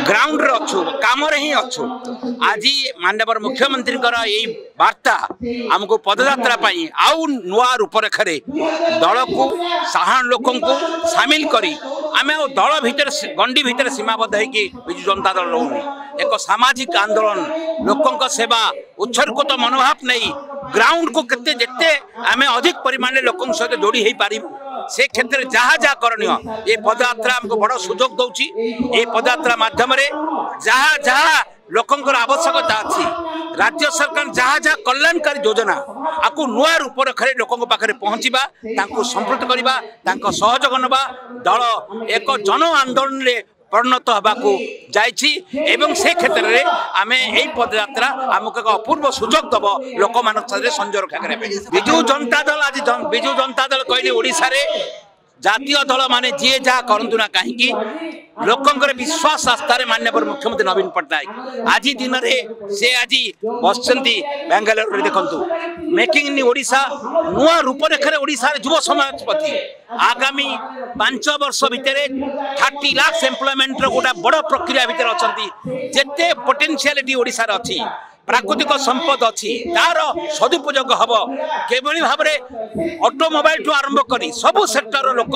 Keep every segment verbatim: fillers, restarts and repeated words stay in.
Ground रे अच्छु काम ही अच्छु आज माननीय मुख्यमंत्री यही वार्ता आमको पदयात्रा आउ नुआ रूपरेखा दल को साधारण लोक सामिल करी आम दल भितर गंडी भितर सीमाबद्ध होगी विजु जनता दल रोनी एक सामाजिक आंदोलन लोकों सेवा उत्सर्गित मनोभाव नहीं ग्राउंड को केते जेते आम अधिक परिमाण लोकों सहित जोड़ी हो पार से क्षेत्र में जहाँ जहाँ करणीय ये पदयात्रा आमको बड़ सुजोग दौची ये पदयात्रा माध्यम जहाँ जहाँ लोकंकर आवश्यकता अच्छी राज्य सरकार जहाँ जहाँ कल्याणकारी योजना आपको नुआ रूपरेखा लोकों पाखे पहुँचवा संपृक्त करवा सहयोग नवा दल एक जन आंदोलन में परिणत होगाकू जाइए से क्षेत्र में आम यही पदयात्रा आमको एक अपूर्व सुजोग दब लोक मान संजय रक्षा करने विजु जनता दल आज विजु जनता दल कहले ओडिशा रे जातीय दल माने जी जहाँ करतु ना कहीं लोकंकर विश्वास आस्था माननीय मुख्यमंत्री नवीन पट्टनायक आज दिन में से आज बसंती बेंगालुरु देखु मेकिंग इन ओडिशा नुआ रूपरेखा ओडिशा युव समाज प्रति आगामी पांच वर्ष भितर थर्टी लाख एम्प्लॉयमेंट गोटा बड़ प्रक्रिया भितर अच्छा जिते पोटेंशियलिटी ओडिशा रे अच्छी प्राकृतिक संपद अच्छी तार सदुपयोग हम केवली भाव में ऑटोमोबाइल ठू आरंभ कर सबु सेक्टर लोक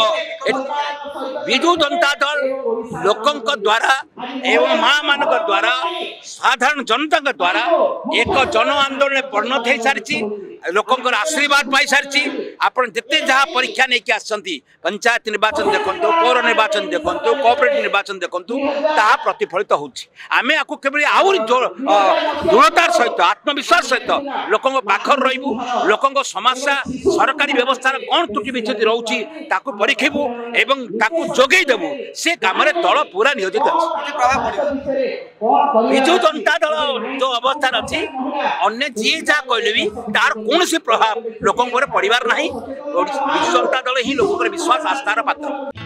विजु जनता दल लोकों द्वारा एवं माँ मान द्वारा साधारण जनता द्वारा एक जन आंदोलन परिणत हो सारी लोकंर आशीर्वाद पाई सारी आपन जिते जहाँ परीक्षा नहीं आसती पंचायत निर्वाचन देखु पौर निर्वाचन देखु कोऑपरेटिव निर्वाचन देखु ता प्रतिफलित होमें आपको केवल आहरी दृढ़तार सहित आत्मविश्वास सहित लोकों पाखर रही लोकों समस्या सरकारी व्यवस्था कौन त्रुटि विच्छेद रोचे परीक्षू एवं जोगेदेबू से कम दल पूरा नियोजित अच्छी विजु जनता दल जो अवस्था अच्छी अन्य जी जहाँ कहले भी तार कौन सी प्रभाव लोकों पर पड़ार ना विजु जनता दल ही लोकों विश्वास आस्थार पात्र।